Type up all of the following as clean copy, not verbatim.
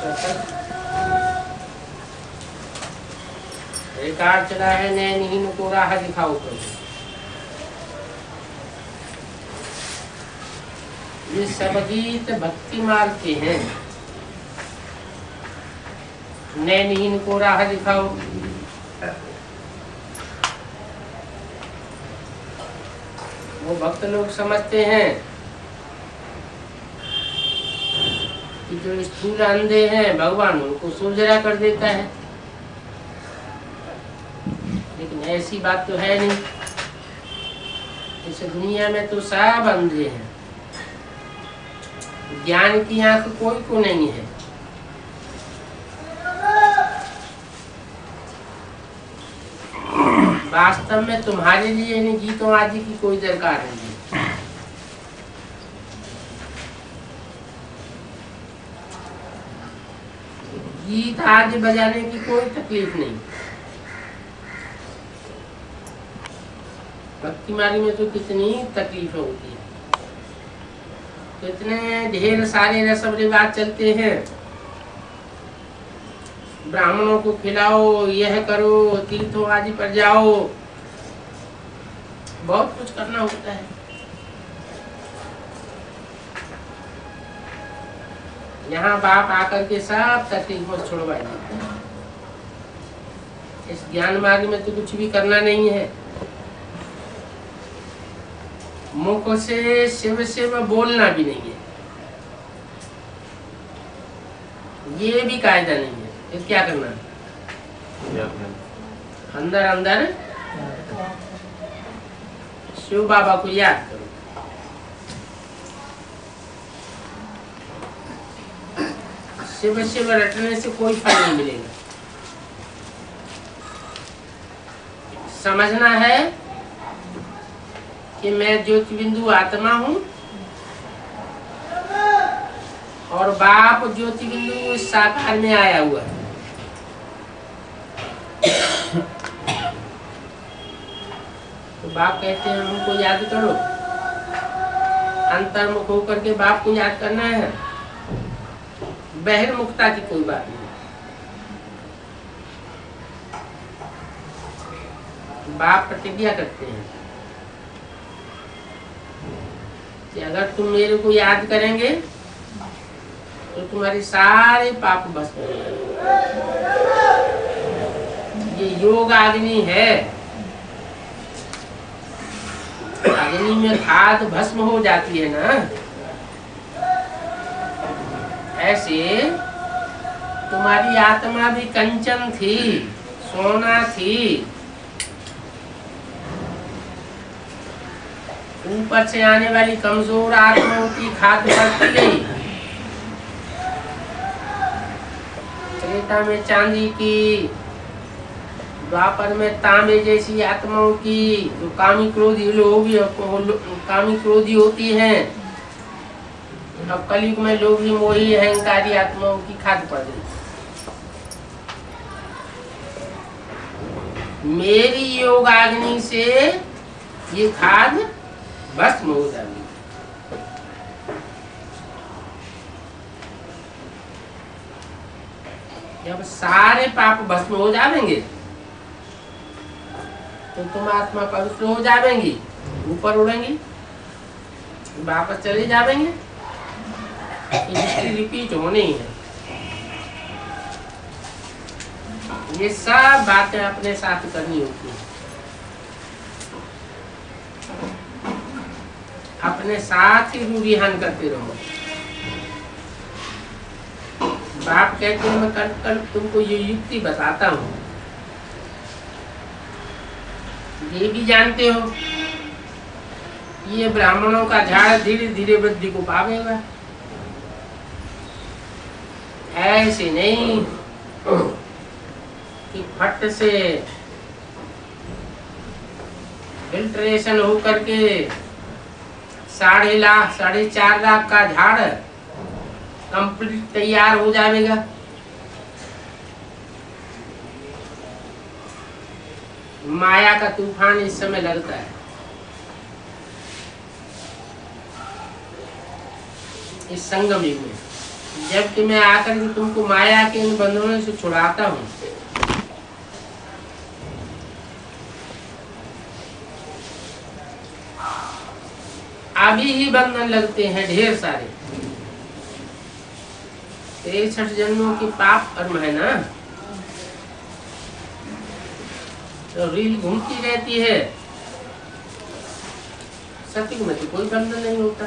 Record चला है, नैनहीन को राह दिखाओ प्रभु। ये सब गीत भक्ति मार्ग के हैं। नैनहीन को राह दिखाओ, वो भक्त लोग समझते हैं कि जो स्थूल अंधे हैं भगवान उनको सुलझा कर देता है, लेकिन ऐसी बात तो है नहीं। इस दुनिया में तो सब अंधे हैं, ज्ञान की आंख कोई को नहीं है। वास्तव में तुम्हारे लिए इन गीतों आदि की कोई दरकार नहीं है। गीत आदि बजाने की कोई तकलीफ नहीं। भक्ति मार्ग में तो कितनी तकलीफ होती है, कितने ढेर सारे रस्म रिवाज चलते हैं। ब्राह्मणों को खिलाओ, यह करो, तीर्थों आदि पर जाओ, बहुत कुछ करना होता है। यहाँ बाप आकर के सब तकलीफों से छुड़वाएंगे। इस ज्ञान मार्ग में तो कुछ भी करना नहीं है। मुख से शिव शिव बोलना भी नहीं है, ये भी कायदा नहीं है। फिर क्या करना है? अंदर अंदर शिव बाबा को याद करो। शिव शिव रटने से कोई फल नहीं मिलेगा। समझना है कि मैं ज्योति बिंदु आत्मा हूँ और बाप ज्योति बिंदु इस साकार में आया हुआ है। तो बाप कहते हैं हमको याद करो। अंतर्मुख होकर के बाप को याद करना है, बहिर्मुखता की कोई बात नहीं। बाप प्रतिज्ञा करते हैं कि अगर तुम मेरे को याद करेंगे तो तुम्हारे सारे पाप भस्म हो जाएंगे। ये योग अग्नि है, अग्नि में खाद भस्म हो जाती है ना, ऐसे तुम्हारी आत्मा भी कंचन थी, सोना थी, ऊपर से आने वाली कमजोर आत्माओं की खाद बढ़ती गई। त्रेता में चांदी की, द्वापर में तांबे जैसी आत्माओं की, जो कामी क्रोधी होती हैं। अब कलयुग में लोभी मोही अहंकारी आत्माओं की खाद पड़ गई। मेरी योगाग्नि से ये खाद भस्म हो जाएगी। जब सारे पाप भस्म हो जाएंगे तो तुम आत्मा पवित्र हो जाएंगी, ऊपर उड़ेंगी, वापस चले जाएंगे। हिस्ट्री रिपीट होनी है। ये सब बातें अपने साथ करनी होती है, अपने साथ ही रूढ़ियान करते रहो। बाप कहते हैं मैं कल तुमको ये युक्ति बताता हूँ, ये भी जानते हो ये ब्राह्मणों का झाड़ धीरे धीरे वृद्धि को पावेगा। ऐसे नहीं कि फट से फिल्ट्रेशन होकर के 4.5 लाख का झाड़ कंप्लीट तैयार हो जाएगा। माया का तूफान इस समय लगता है। इस संगम युग में जबकि मैं आकर के तुमको माया के इन बंधनों से छुड़ाता हूँ। अभी ही बंधन लगते हैं ढेर सारे। 63 जन्मों की पाप कर्म है ना, तो रील घूमती रहती है। सत्युग में तो कोई बंधन नहीं होता।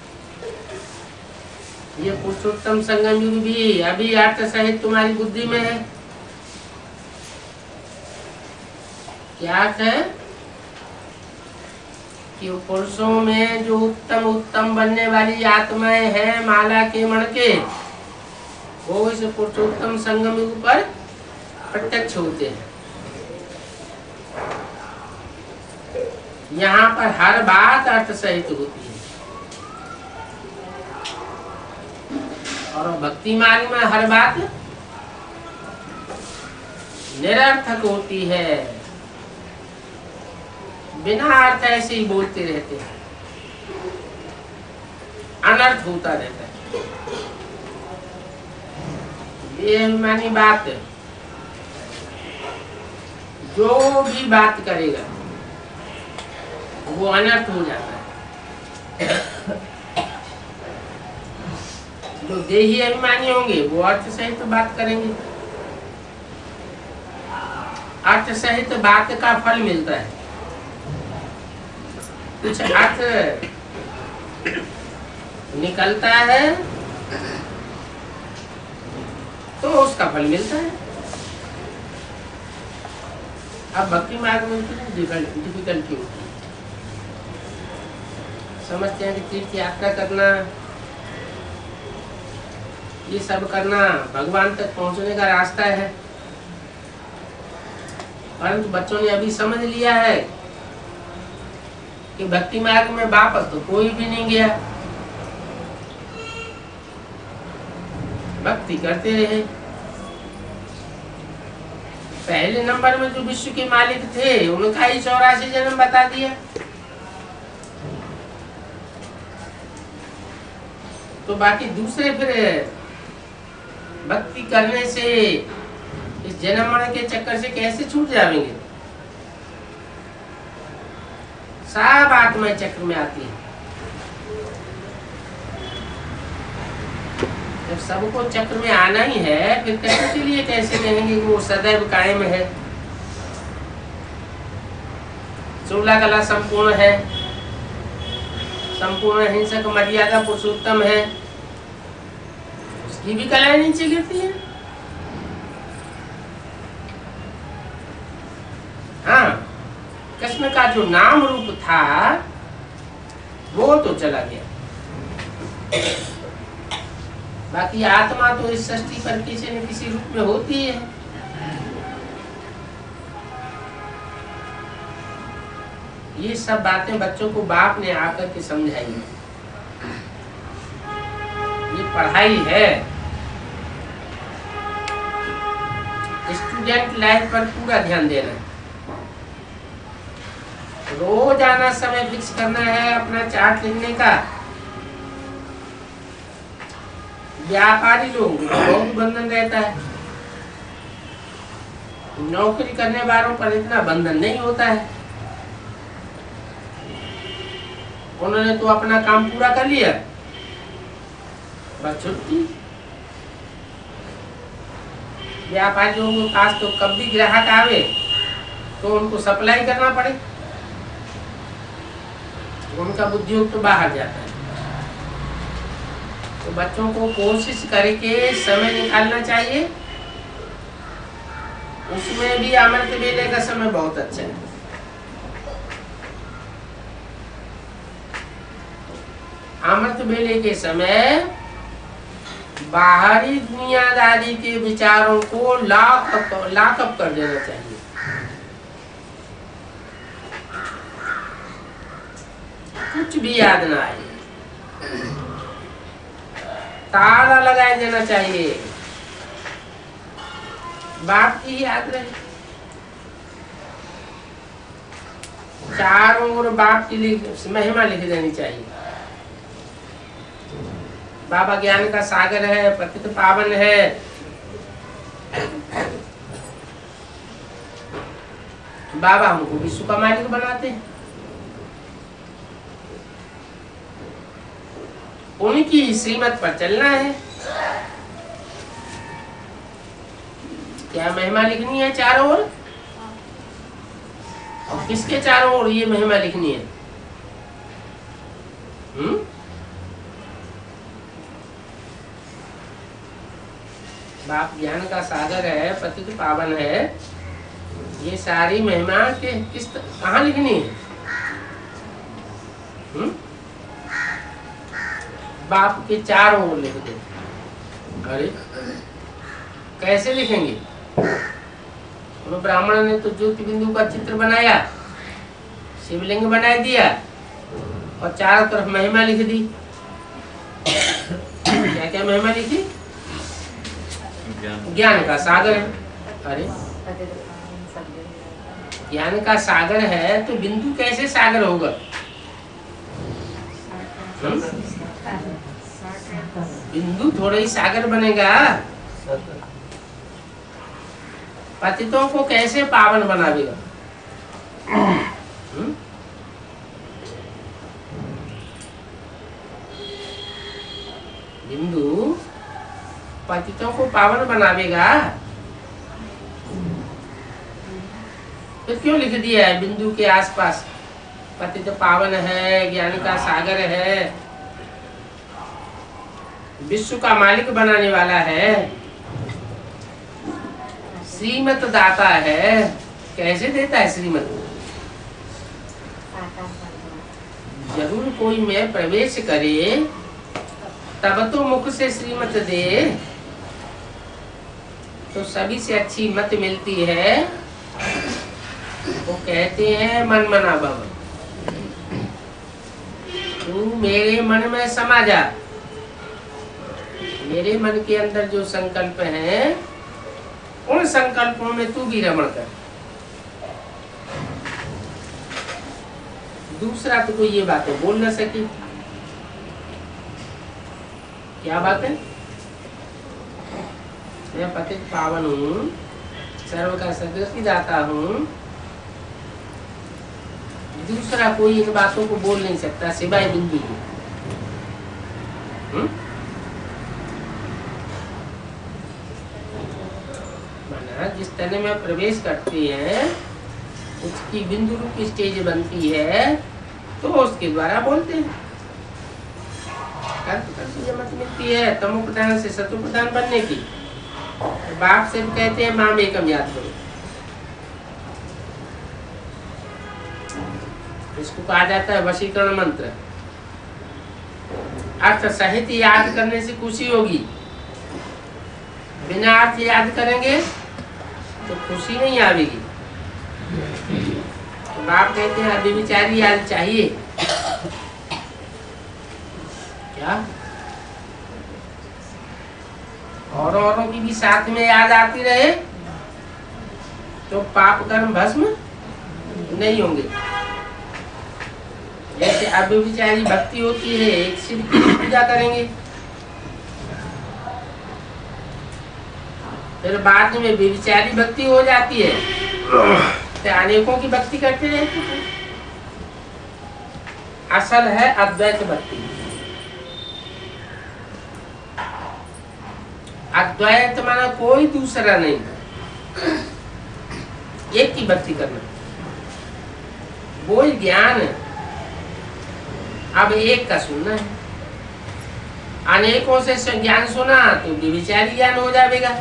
ये पुरुषोत्तम संगम युग भी अभी अर्थ सहित तुम्हारी बुद्धि में है। क्या है कि पुरुषों में जो उत्तम उत्तम बनने वाली आत्माएं हैं माला के मण के, वो इस पुरुषोत्तम संगम युग पर प्रत्यक्ष होते हैं। यहाँ पर हर बात अर्थ सहित होती है, और भक्ति मार्ग में हर बात निरर्थक होती है। बिना अर्थ ऐसे ही बोलते रहते हैं, अनर्थ होता रहता है। ये अभिमानी बात है, जो भी बात करेगा वो अनर्थ हो जाता है। जो देही अभिमानी होंगे वो अर्थ सहित बात करेंगे। अर्थ सहित बात का फल मिलता है। कुछ अर्थ निकलता है तो उसका फल मिलता है। अब भक्ति मार्ग में डिफिकल्टी होती है। समझते हैं कि तीर्थ यात्रा करना, ये सब करना भगवान तक पहुंचने का रास्ता है, परंतु बच्चों ने अभी समझ लिया है कि भक्ति मार्ग में वापस तो कोई भी नहीं गया। भक्ति करते रहे। पहले नंबर में जो विश्व के मालिक थे उनका ही 84 जन्म बता दिया। तो बाकी दूसरे फिर भक्ति करने से इस जन्म मरण के चक्कर से कैसे छूट जाएंगे। सब आत्माएं चक्र में आती है। जब सबको चक्र में आना ही है, फिर कहने के लिए कैसे कहेंगे कि वो सदैव कायम है, 16 कला संपूर्ण है, संपूर्ण हिंसक मर्यादा पुरुषोत्तम है, उसकी भी कलाएं नीचे गिरती है। हाँ, कृष्ण का जो नाम रूप था वो तो चला गया, बाकी आत्मा तो इस सृष्टि पर किसी न किसी रूप में होती है। ये सब बातें बच्चों को बाप ने आकर के समझाई। ये पढ़ाई है, स्टूडेंट लाइफ पर पूरा ध्यान देना है। रोज आना, समय फिक्स करना है अपना चार्ट लिखने का। व्यापारी लोग बहुत बंधन रहता है, नौकरी करने वालों पर इतना बंधन नहीं होता है। उन्होंने तो अपना काम पूरा कर लिया, बस छुट्टी। व्यापारी लोगों के पास तो कब भी ग्राहक आवे तो उनको सप्लाई करना पड़े, उनका बुद्धियोग तो बाहर जाता है। तो बच्चों को कोशिश करके समय निकालना चाहिए। उसमें भी अमृत वेले का समय बहुत अच्छा है। अमृत वेले के समय बाहरी दुनियादारी के विचारों को लॉकअप कर देना चाहिए। कुछ भी याद ना आए, ताला लगाए देना चाहिए। बाप की याद रहे, चारों ओर बाप की महिमा लिख देनी चाहिए। बाबा ज्ञान का सागर है, पतित पावन है। बाबा हमको विश्व का मालिक बनाते हैं। उनकी श्रीमत पर चलना है। क्या महिमा लिखनी है चारों ओर? और किसके चारों ओर ये महिमा लिखनी है? बाप ज्ञान का सागर है, पतित पावन है। ये सारी महिमा के कहाँ लिखनी है? बाप के चारों ओर लिख दो। अरे कैसे लिखेंगे? ब्राह्मण ने तो ज्योति बिंदु का चित्र बनाया, शिवलिंग बना दिया और चारों तरफ महिमा लिख दी। क्या क्या महिमा लिखी? ज्ञान का सागर है। अरे ज्ञान का सागर है तो बिंदु कैसे सागर होगा? बिंदु थोड़ा ही सागर बनेगा। पतितों को कैसे पावन बनावेगा? बिंदु पतितों को पावन बनावेगा। तो क्यों लिख दिया है बिंदु के आसपास पतित पावन है, ज्ञान का सागर है, विश्व का मालिक बनाने वाला है, श्रीमत दाता है। कैसे देता है श्रीमत? जरूर कोई में प्रवेश करे तब तो मुख से श्रीमत दे। तो सभी से अच्छी मत मिलती है, वो कहते हैं मन मना भव। तू मेरे मन में समा जा। मेरे मन के अंदर जो संकल्प है उन संकल्पों में तू भी रमण कर। दूसरा तो कोई ये बातें बोल न सके। क्या बात है? मैं पतित पावन हूँ, सर्व का सदृष्टि दाता हूँ। दूसरा कोई इन बातों को बोल नहीं सकता सिवाय बिंदु के। माना जिस तने में प्रवेश करते हैं उसकी बिंदु रूप स्टेज बनती है तो उसके द्वारा बोलते हैं। मत मिलती है तमो प्रधान से सतो प्रधान बनने की। तो बाप से भी कहते हैं माम एकम याद करो। इसको कहा जाता है वशीकरण मंत्र। अर्थ सहित याद करने से खुशी होगी, बिना अर्थ याद करेंगे तो खुशी नहीं आवेगी। तो बाप कहते हैं अभी विचारी याद चाहिए। क्या औरों की भी साथ में याद आती रहे तो पाप कर्म भस्म नहीं होंगे। जैसे अव्यभिचारी भक्ति होती है, एक शिव की पूजा करेंगे, फिर बाद में व्यभिचारी भक्ति हो जाती है तो अनेकों की भक्ति करते रहते हैं। असल है अद्वैत भक्ति। अद्वैत माना कोई दूसरा नहीं, एक की भक्ति करना, वो ज्ञान। अब एक का सुनना है, अनेकों से ज्ञान सुना तो व्यभिचारी ज्ञान हो जाएगा।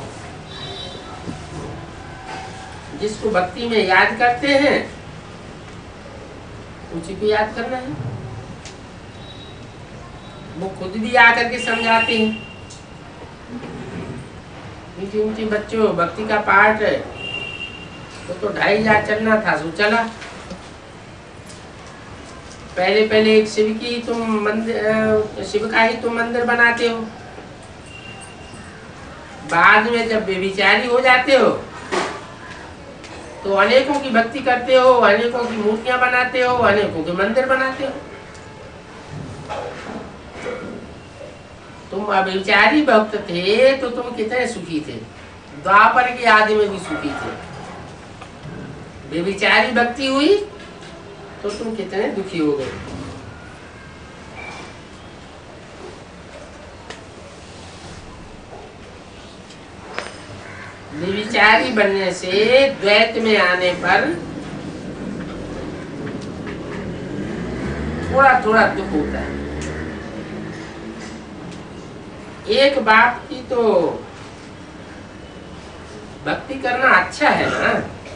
जिसको भक्ति में याद करते हैं उसी को याद करना है। वो खुद भी आकर के समझाते हैं। ऊंची ऊंची बच्चों भक्ति का पाठ तो 2,500 चलना था सो चला। पहले पहले एक शिव की तुम मंदिर, शिव का ही तुम मंदिर बनाते हो, बाद में जब बेविचारी हो जाते हो तो अनेकों की भक्ति करते हो, अनेकों की मूर्तियां बनाते हो, अनेकों के मंदिर बनाते हो। तुम अभिचारी भक्त थे तो तुम कितने सुखी थे, द्वापर के आदि में भी सुखी थे। व्यभिचारी भक्ति हुई तो तुम कितने दुखी हो गए। व्यभिचारी बनने से द्वैत में आने पर थोड़ा थोड़ा दुख होता है। एक बाप की तो भक्ति करना अच्छा है ना,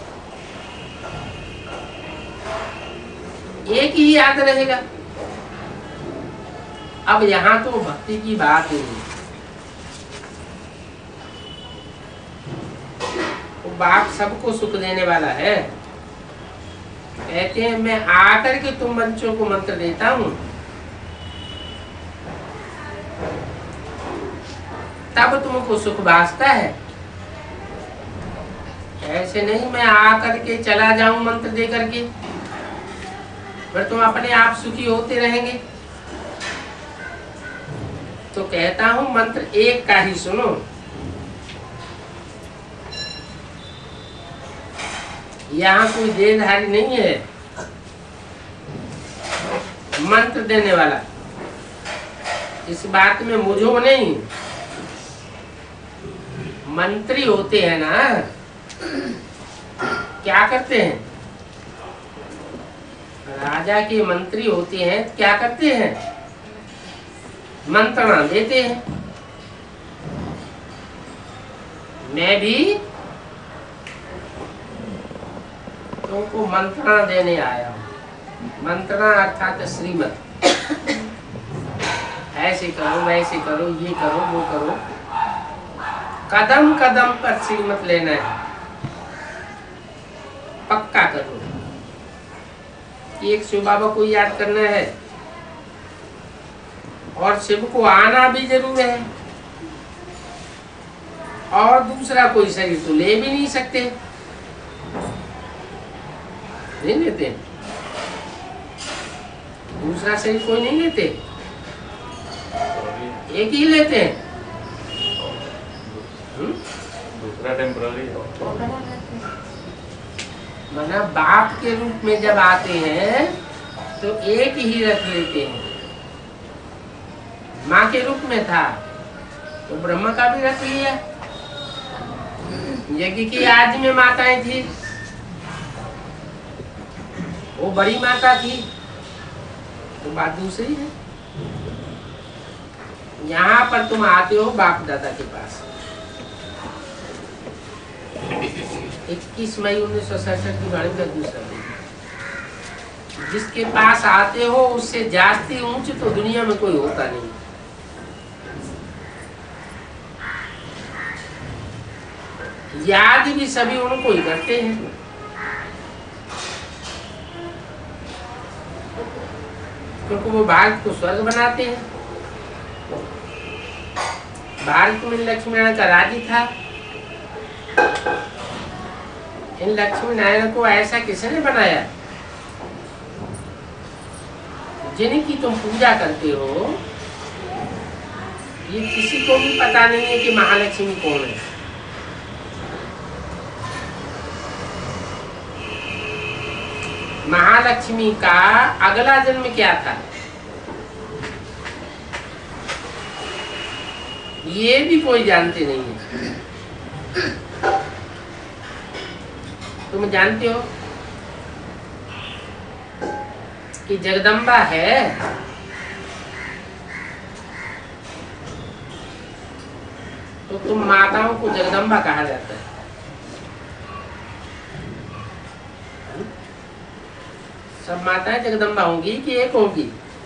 एक ही याद रहेगा। अब यहाँ तो भक्ति की बात ही नहीं, वो बाप सबको सुख देने वाला है। कहते हैं मैं आकर के तुम बच्चों को मंत्र देता हूँ, तब तुमको सुख भासता है। ऐसे नहीं मैं आकर के चला जाऊं मंत्र दे करके, फिर तुम अपने आप सुखी होते रहेंगे। तो कहता हूं मंत्र एक का ही सुनो। यहाँ कोई देहधारी नहीं है मंत्र देने वाला, इस बात में मुझो नहीं। मंत्री होते हैं ना, क्या करते हैं? राजा के मंत्री होते हैं, क्या करते हैं? मंत्रणा देते हैं। मैं भी तुमको मंत्रणा देने आया हूँ। मंत्रणा अर्थात श्रीमत, ऐसे करो वैसे करो, ये करो वो करो, कदम कदम पर श्रीमत लेना है। पक्का करो। एक शिव बाबा को याद करना है और शिव को आना भी जरूर है, और दूसरा कोई शरीर तो ले भी नहीं सकते, नहीं लेते। दूसरा शरीर कोई नहीं लेते, एक ही लेते हैं। दूसरा टेम्पररी मना बाप के रूप में जब आते हैं तो एक ही रख लेते हैं। माँ के रूप में था तो ब्रह्मा का भी रख लिया। यज्ञ की आज में माताएं थी, वो बड़ी माता थी, तो बात दूसरी है। यहाँ पर तुम आते हो बाप दादा के पास। 21 मई 1967 की वाणी का दूसरा दिन। जिसके पास आते हो उससे जास्ती ऊंच तो दुनिया में कोई होता नहीं। याद भी सभी उनको ही करते हैं। क्योंकि वो भारत को स्वर्ग बनाते हैं। भारत में लक्ष्मी नारायण का राज्य था। इन लक्ष्मी नारायण को ऐसा किसने बनाया? जिनकी तुम पूजा करते हो, ये किसी को भी पता नहीं है कि महालक्ष्मी कौन है। महालक्ष्मी का अगला जन्म क्या था, ये भी कोई जानते नहीं है। तुम जानते हो कि जगदम्बा है, तो तुम माताओं को जगदम्बा कहा जाता है। सब माताएं जगदम्बा होंगी कि एक होगी?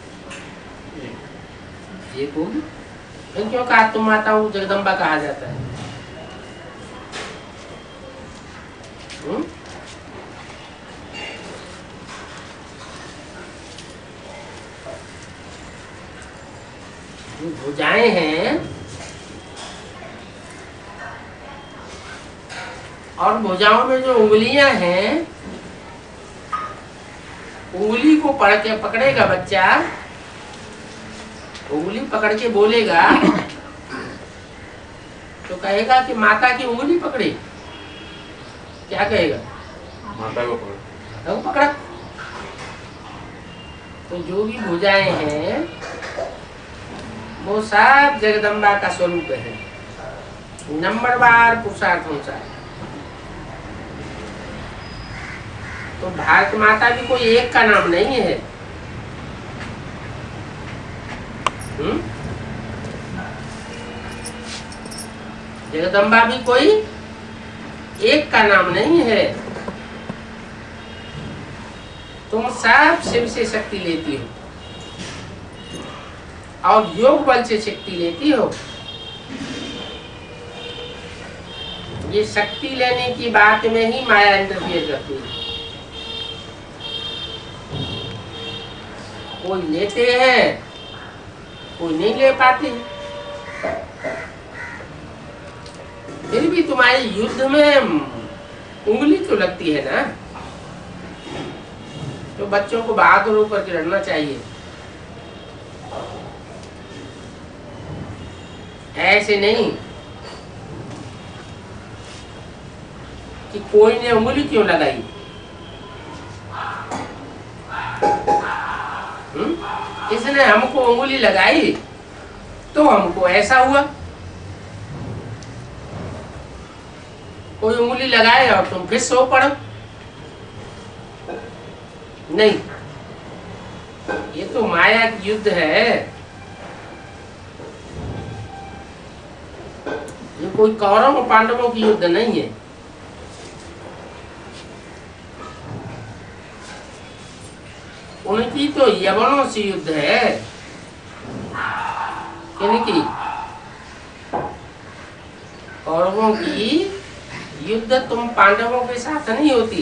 एक होगी। क्यों कहा तुम माताओं को जगदम्बा कहा जाता है? जो भुजाएं हैं और भुजाओं में जो उंगलियां हैं, उंगली को पकड़ेगा बच्चा, उंगली पकड़ के बोलेगा तो कहेगा कि माता की उंगली पकड़े, क्या कहेगा? माता को पकड़। वो पकड़ा। तो जो भी भुजाएं हैं वो सब जगदम्बा का स्वरूप है, नंबरवार पुरुषार्थ अनुसार। तो भारत माता भी कोई एक का नाम नहीं है। जगदम्बा भी कोई एक का नाम नहीं है। तुम सब शिव से शक्ति लेती हो और योग बल से शक्ति लेती हो। ये शक्ति लेने की बात में ही माया इंटरफियर करती है। कोई लेते हैं, कोई नहीं ले पाते। फिर भी तुम्हारे युद्ध में उंगली तो लगती है ना। तो बच्चों को बहादुर होकर के लड़ना चाहिए, ऐसे नहीं कि कोई ने उंगली क्यों लगाई। इसने हमको उंगली लगाई तो हमको ऐसा हुआ। कोई उंगली लगाए और तुम फिर सो पड़ो, नहीं। ये तो माया की युद्ध है। ये कोई कौरव और पांडवों की युद्ध नहीं है। उनकी तो यवनों से युद्ध है। किनकी? कौरवों की युद्ध तुम पांडवों के साथ नहीं होती।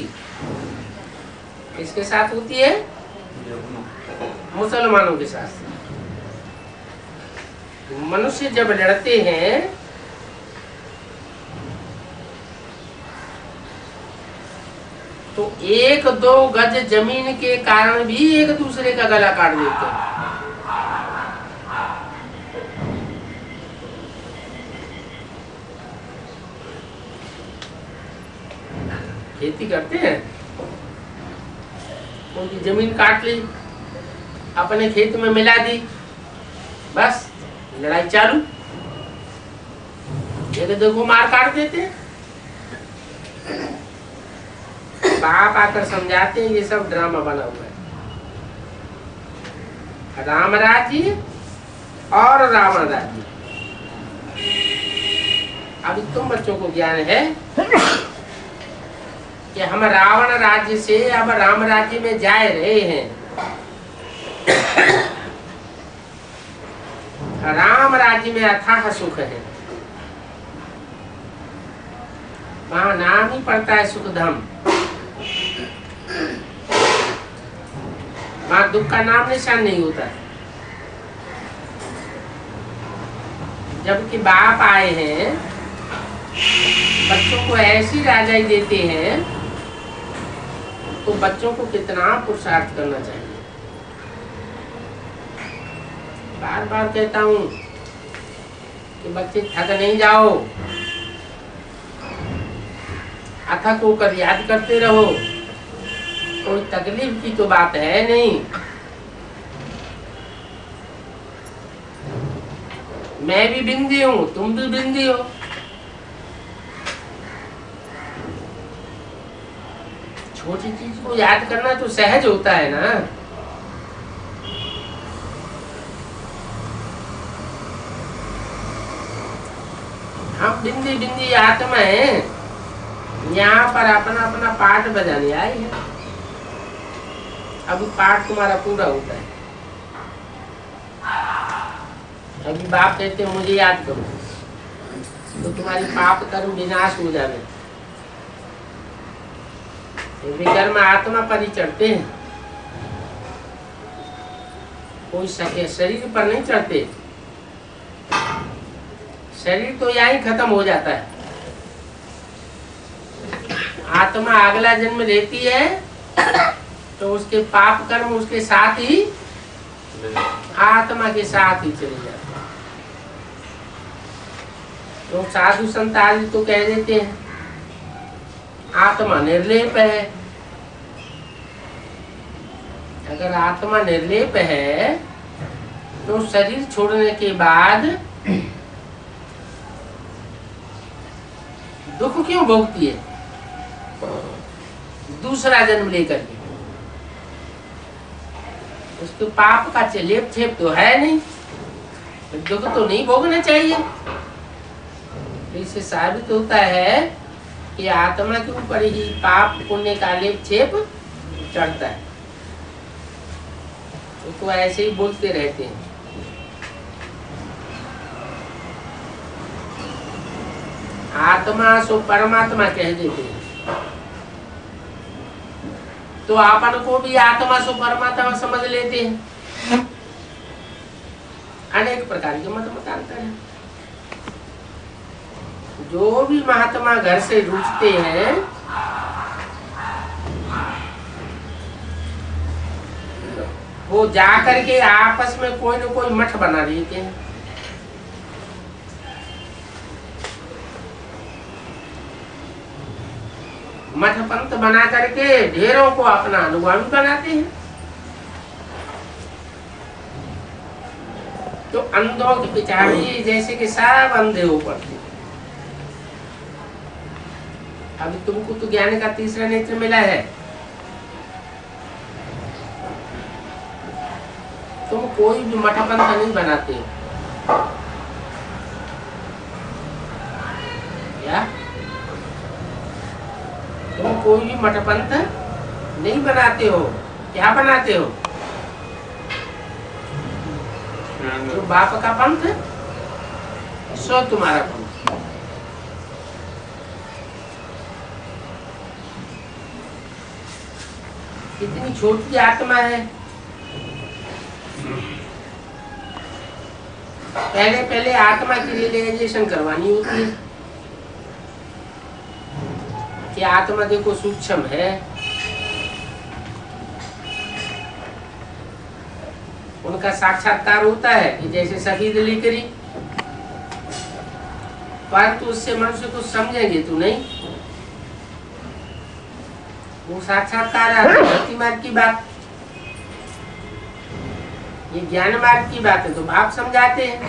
किसके साथ होती है? मुसलमानों के साथ। मनुष्य जब लड़ते हैं तो 1-2 गज जमीन के कारण भी एक दूसरे का गला काट देते हैं। खेती करते हैं, उनकी जमीन काट ली, अपने खेत में मिला दी, बस लड़ाई चालू। एक दो को मार काट देते हैं। बाप आकर समझाते हैं ये सब ड्रामा बना हुआ है। राम राज्य और रावण राज्य। अभी तुम बच्चों को ज्ञान है कि हम रावण राज्य से अब राम राज्य में जा रहे हैं। राम राज्य में अथाह सुख है। वहां नाम ही पड़ता है सुखधाम। वहां दुख का नाम निशान नहीं होता है। जबकि बाप आए हैं, बच्चों को ऐसी राजाई देते हैं, तो बच्चों को कितना पुरुषार्थ करना चाहिए। बार बार कहता हूं कि बच्चे थक नहीं जाओ, अथक होकर याद करते रहो। कोई तकलीफ की तो बात है नहीं। मैं भी बिंदी हूं, तुम भी बिंदी हो। छोटी चीज को याद करना तो सहज होता है ना। हम बिंदी बिंदी आत्मा है, यहाँ पर अपना अपना पाठ बजाने आई है। अभी पाठ तुम्हारा पूरा होता है। अभी बाप कहते हैं मुझे याद करो, तो तुम्हारी पाप कर्म विनाश हो जावे। विकर्म आत्मा पर ही चढ़ते हैं, कोई शरीर पर नहीं चढ़ते। शरीर तो यहीं खत्म हो जाता है। आत्मा अगला जन्म लेती है तो उसके पाप कर्म उसके साथ ही आत्मा के साथ ही चले जाते हैं। तो साधु संत आदि तो कह देते हैं आत्मा निर्लेप है। अगर आत्मा निर्लेप है तो शरीर छोड़ने के बाद दुख क्यों भोगती है दूसरा जन्म लेकर के? उसके पाप का लेप छेप तो है नहीं, दुख तो नहीं भोगना चाहिए। इससे साबित होता है कि आत्मा के ऊपर ही पाप पुण्य का लेप छेप चढ़ता है। तो ऐसे ही बोलते रहते हैं। आत्मा सो परमात्मा कह देते हैं, तो आपन को भी आत्मा सो परमात्मा समझ लेते हैं। अनेक प्रकार के मत मतांतर हैं। जो भी महात्मा घर से रूठते हैं वो जाकर के आपस में कोई न कोई मठ बना लेते हैं। मठ पंथ बना करके ढेरों को अपना अनुगामी बनाते हैं। तो अंधों की पिछाड़ी जैसे कि सब अंधे हो पड़ते। अभी तुमको तो ज्ञान का तीसरा नेत्र मिला है, तुम कोई भी मठ पंथ नहीं बनाते हो या? तुम कोई भी मठ पंथ नहीं बनाते हो। क्या बनाते हो? जो बाप का पंथ सो तुम्हारा पंथ। कितनी छोटी आत्मा है। पहले पहले आत्मा की रियलाइजेशन करवानी होती है कि आत्मा देखो सूक्ष्म है। उनका साक्षात्कार होता है कि जैसे सफेद लेकरी, परंतु उससे मनुष्य कुछ समझेंगे तो नहीं। वो साक्षात्कार है भक्ति मार्ग की बात, ये ज्ञान मार्ग की बात है। तो बाप समझाते हैं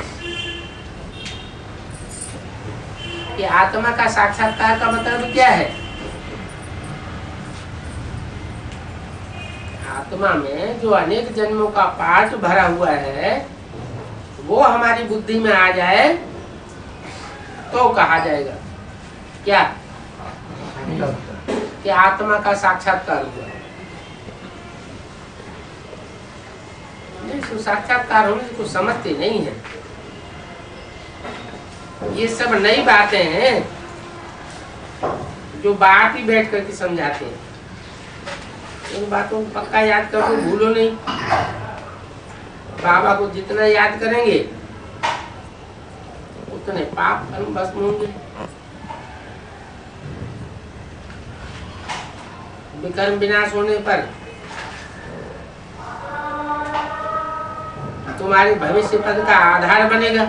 कि आत्मा का साक्षात्कार का मतलब क्या है। आत्मा में जो अनेक जन्मों का पाठ भरा हुआ है वो हमारी बुद्धि में आ जाए तो कहा जाएगा क्या कि आत्मा का साक्षात्कार हुआ। नहीं, साक्षात्कार होने से कुछ समझते नहीं है। ये सब नई बातें हैं जो बाप ही बैठ करके समझाते हैं। इन बातों को पक्का याद करो, भूलो नहीं। बाबा को जितना याद करेंगे उतने पाप कर्म भस्म होंगे। विकर्म विनाश होने पर तुम्हारे भविष्य पद का आधार बनेगा।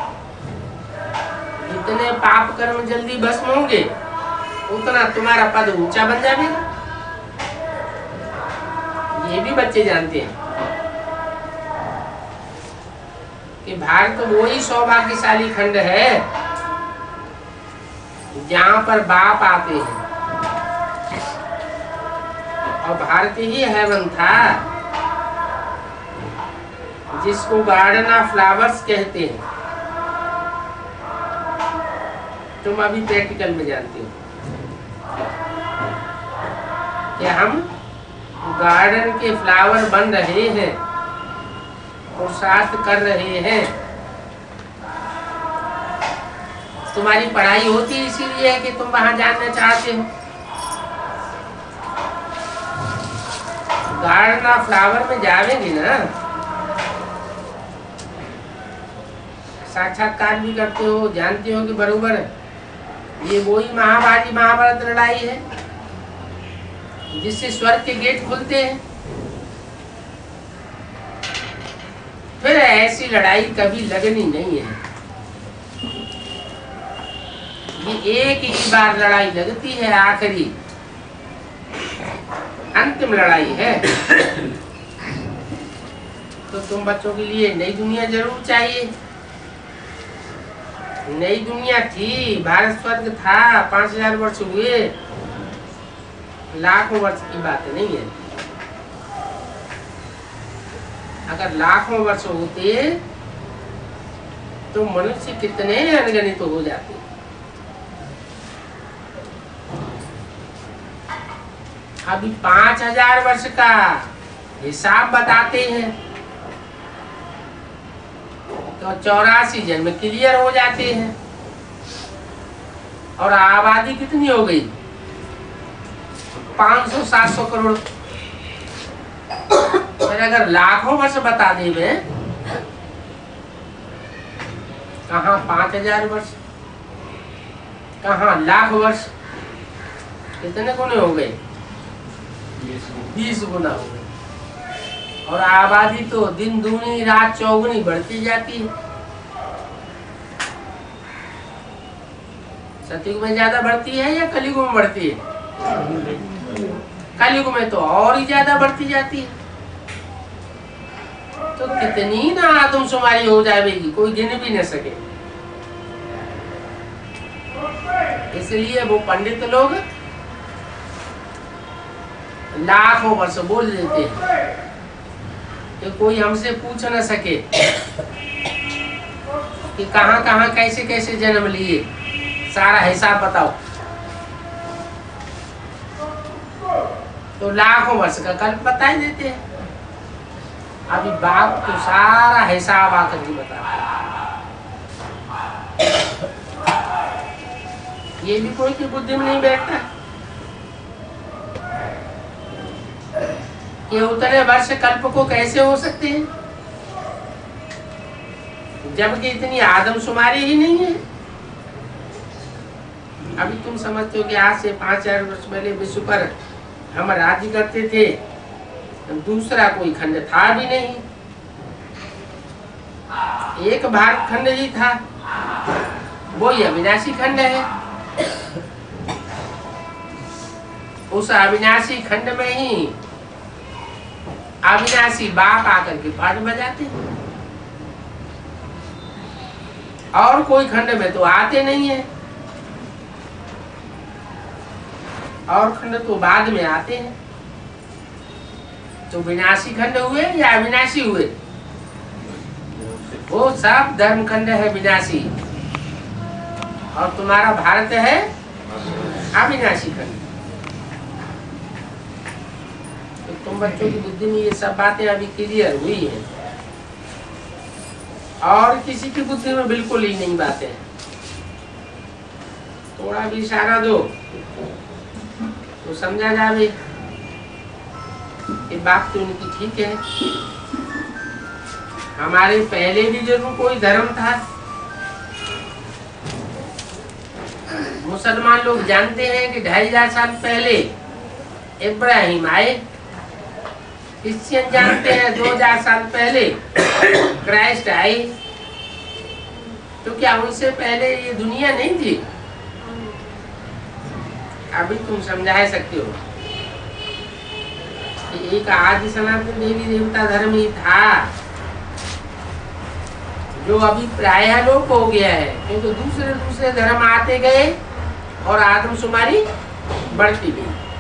जितने पाप कर्म जल्दी भस्म होंगे उतना तुम्हारा पद ऊंचा बन जाएगा। ये भी बच्चे जानते हैं कि भारत वही सौभाग्यशाली खंड है जहाँ पर बाप आते हैं। और भारत ही हेवन था जिसको गार्डन ऑफ फ्लावर्स कहते हैं। तुम अभी प्रैक्टिकल में जानते हो कि हम गार्डन के फ्लावर बन रहे हैं और साथ कर रहे हैं। तुम्हारी पढ़ाई होती है इसीलिए कि तुम वहां जानना चाहते हो। गार्डन ऑफ फ्लावर में जावेंगे ना, साक्षात्कार भी करते हो, जानते हो कि बरोबर ये वही महाभारत लड़ाई है जिससे स्वर्ग के गेट खुलते हैं। फिर ऐसी लड़ाई कभी लगनी नहीं है। ये एक ही बार लड़ाई लगती है, आखिरी अंतिम लड़ाई है। तो तुम बच्चों के लिए नई दुनिया जरूर चाहिए। नई दुनिया थी, भारत स्वर्ग था, 5000 वर्ष हुए, लाखों वर्ष की बात नहीं है। अगर लाखों वर्ष होते तो मनुष्य कितने अनगिनत तो हो जाते। अभी 5000 वर्ष का हिसाब बताते हैं तो 84 जन्म क्लियर हो जाते हैं। और आबादी कितनी हो गई? 500-700 करोड़। फिर अगर लाखों वर्ष बता देवे, कहाँ 5000 वर्ष, कहाँ लाख वर्ष, कितने गुने हो गए? 20 गुना हो गए। और आबादी तो दिन दूनी रात चौगुनी बढ़ती जाती है। सतयुग में ज्यादा बढ़ती है या कलयुग में बढ़ती है? कलयुग में तो और ही ज्यादा बढ़ती जाती है। तो कितनी ना आदमशुमारी हो जाएगी, कोई गिन भी न सके। इसलिए वो पंडित लोग लाखों वर्ष बोल देते हैं कि कोई हमसे पूछ न सके कि कहाँ कहाँ कैसे कैसे जन्म लिए, सारा हिसाब बताओ। तो लाखों वर्ष का कल्प बता ही देते हैं। अभी बाप तो सारा हिसाब आकर के बताते हैं। ये भी कोई की बुद्धि में नहीं बैठता कि उतने वर्ष कल्प को कैसे हो सकते हैं, जबकि इतनी आदमशुमारी ही नहीं है। अभी तुम समझते हो कि आज से 5000 वर्ष पहले विश्व पर हम राज्य करते थे, दूसरा कोई खंड था भी नहीं, एक भारत खंड ही था, वो ही अविनाशी खंड है। उस अविनाशी खंड में ही अविनाशी बाप आकर के पाठ बजाते, और कोई खंड में तो आते नहीं है, और खंड तो बाद में आते हैं। तो विनाशी खंड हुए या अविनाशी हुए? वो सब धर्म खंड है विनाशी, और तुम्हारा भारत है अविनाशी खंड। तो तुम बच्चों की बुद्धि में ये सब बातें अभी क्लियर हुई हैं, और किसी की बुद्धि में बिल्कुल ही नहीं बातें हैं। थोड़ा भी इशारा दो तो समझा जावे कि बात तो उनकी ठीक है। हमारे पहले भी जरूर कोई धर्म था। मुसलमान लोग जानते हैं कि 2500 साल पहले इब्राहिम आए। क्रिश्चियन जानते हैं 2000 साल पहले क्राइस्ट आए। तो क्या उनसे पहले ये दुनिया नहीं थी? अभी तुम समझा सकते हो कि एक आदि सनातन देवी देवता धर्म ही था, जो अभी प्रायः लोप हो गया है, क्योंकि दूसरे दूसरे धर्म आते गए और आदमशुमारी बढ़ती गई।